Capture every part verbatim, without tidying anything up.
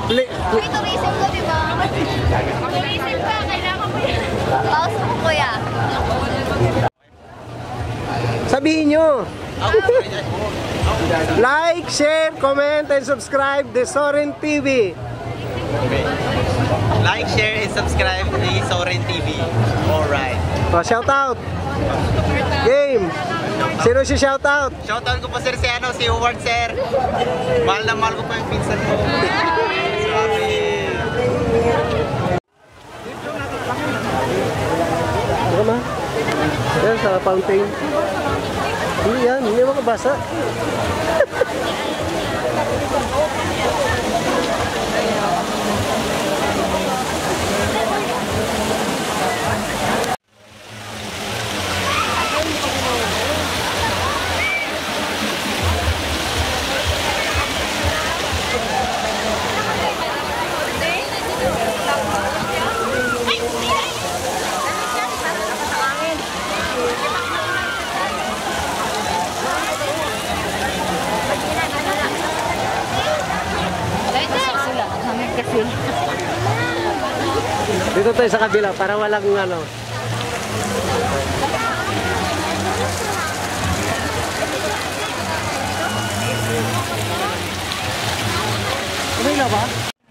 May tourism ko, di ba? Tourism ka, kailangan mo yan. Paus mo, kuya. Sabihin nyo. Like, share, comment, and subscribe the Soren T V. Okay. Like, share, and subscribe to the Soren T V. Alright. Oh, shout out. Game. Sino si shout out? Shoutout ko po sir si ano, si Howard sir. Mahal na mahal ko po yung pinsan ko. Sorry. Ano ma? Yan sa fountain. Hindi yan, hindi makabasa. Dito tayo sa kabila para walang ano. Okay na ba?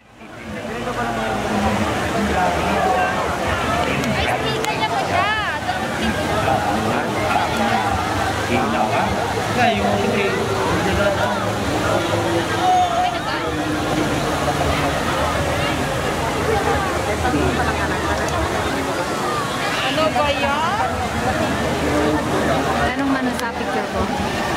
Ano ba yan? Anong mano sa picture ko?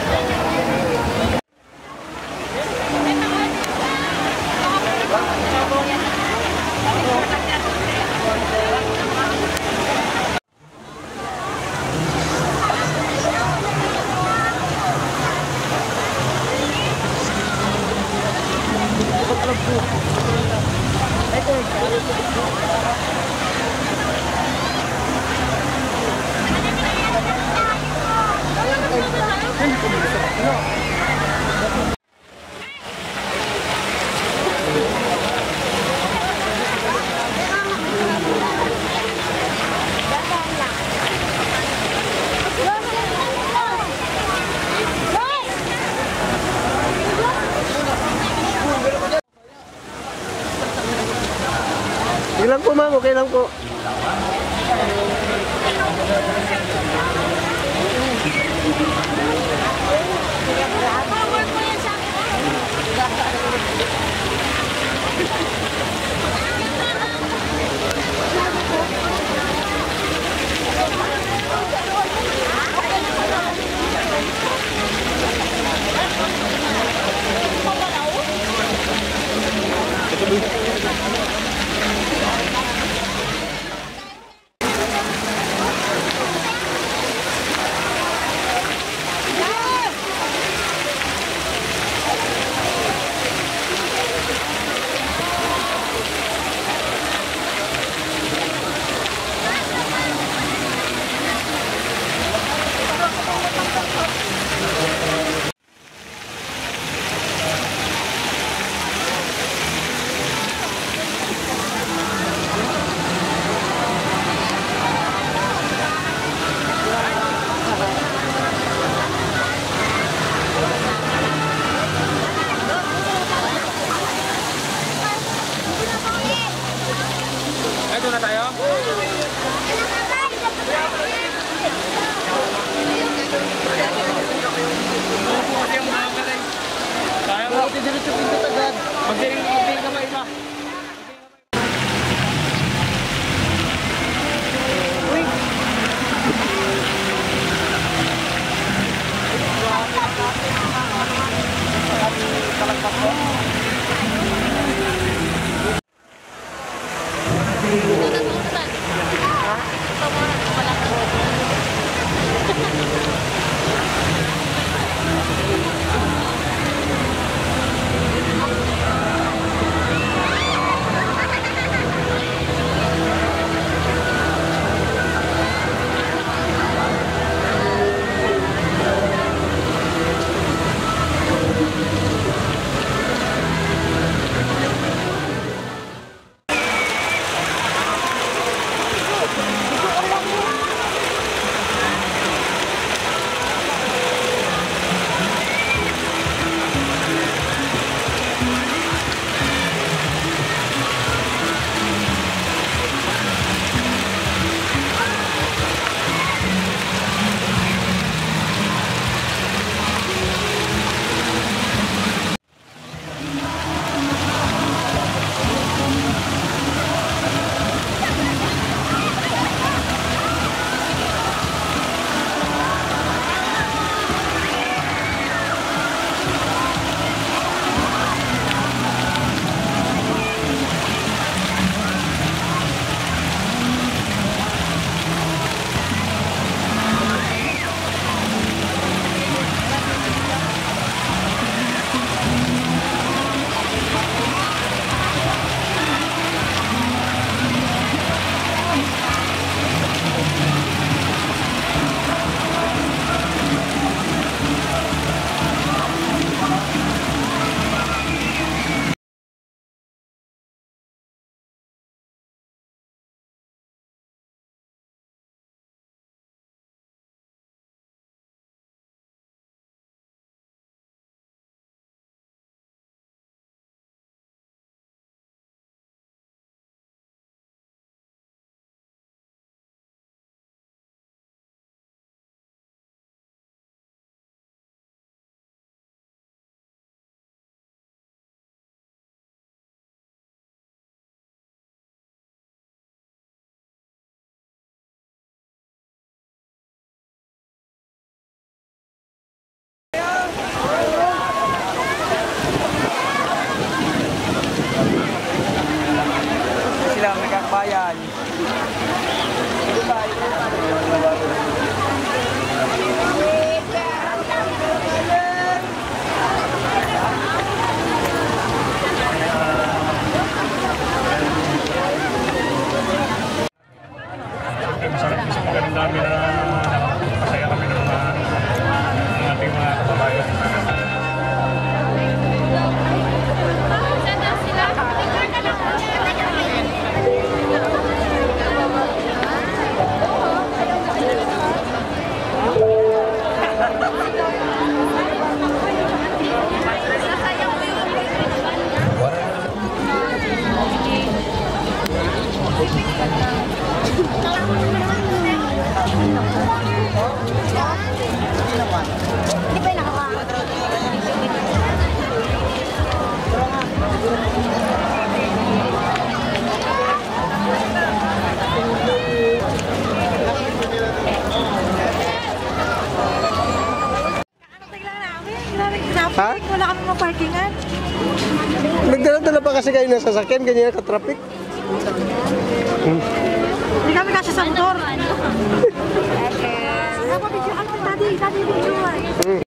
Okay lang po ma'am, okay lang po. Ito na tayo? Kaya mo, diretso pinto agad. Magdiring magdiring kamay ma. kasi kayo nasa sasakyan, ganyan ka-traffic. Hmm. Hindi kami kasi sa motor. Tadi, tadi video. Hmm.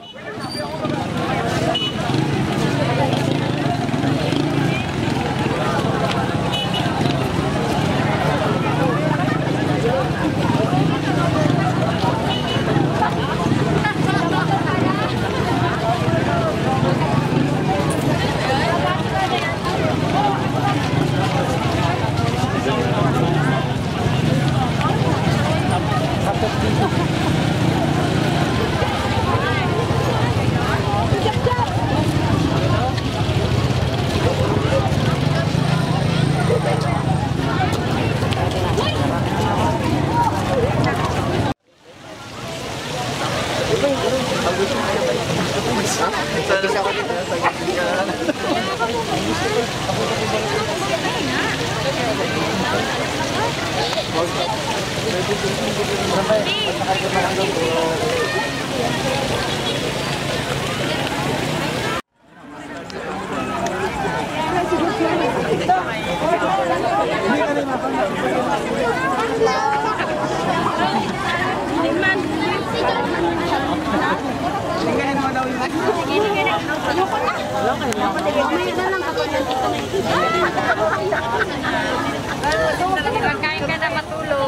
Kain ka na matulog.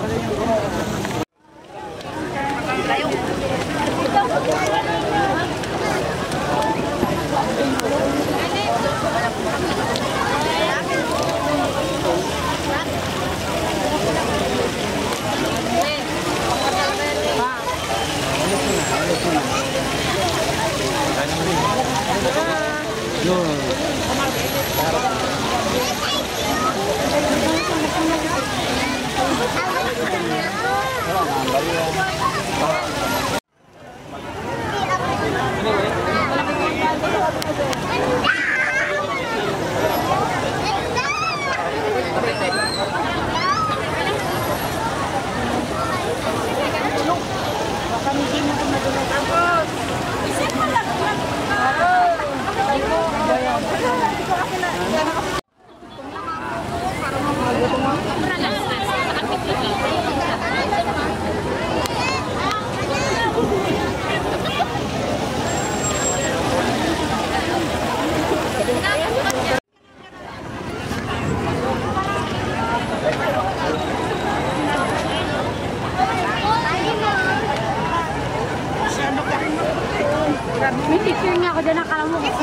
May picture niya ako dyan, nakala mo ko.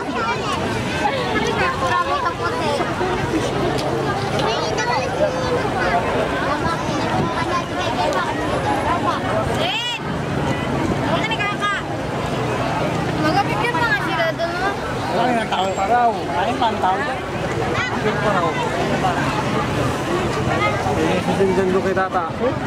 Bravo ka po, te. Red! Huwag ka nagkaka. Mag-picture pa nga sila doon, no? Ay, natawag pa raw. Ay, pantaw. Picture pa raw. Sindan ko kay tata.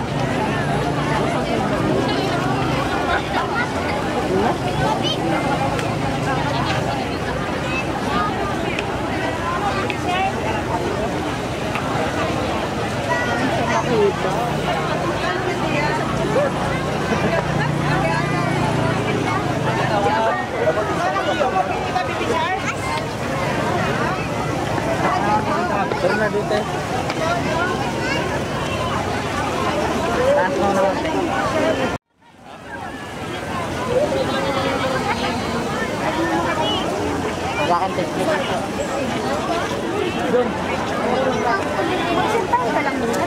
Sir na dito eh. Taas mo naman. Wala kang technique. Doon. Magsintahan ka lang nila.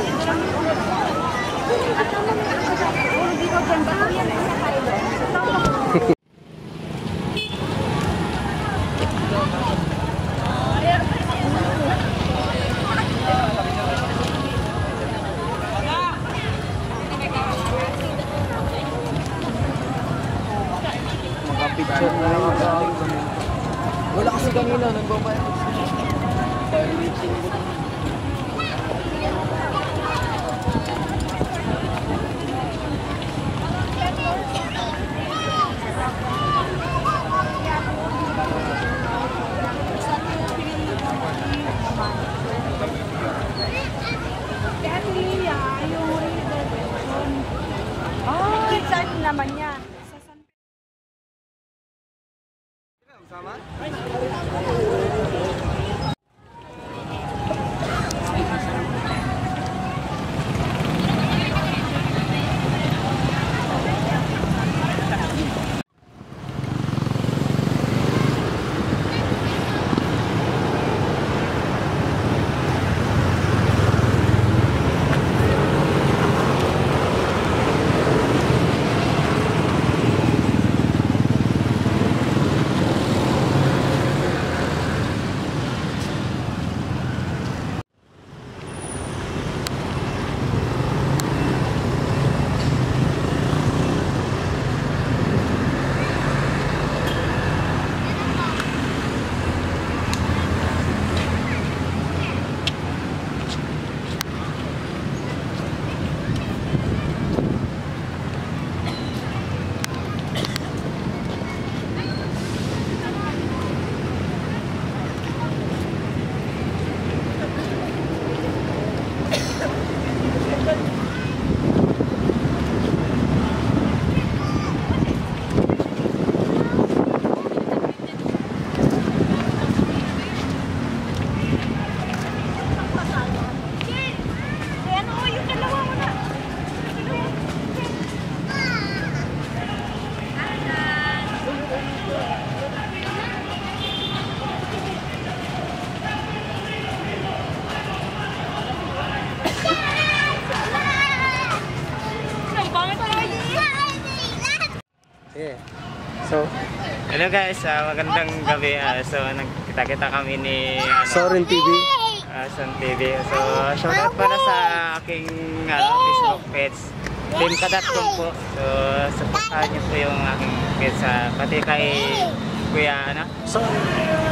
Hindi ko ganda ko yan sa pilot. Picture na lang ako. Wala kasi kanina, nagbabayad. Hello guys, ah, magandang gabi. Ah, so nagkita-kita kami ni ano, Soren T V. ah, Son T V. So shoutout pala sa aking ano, Facebook page, team ka dot com po. So supportahan niyo po yung aking page, sa pati kay Kuya ano, So,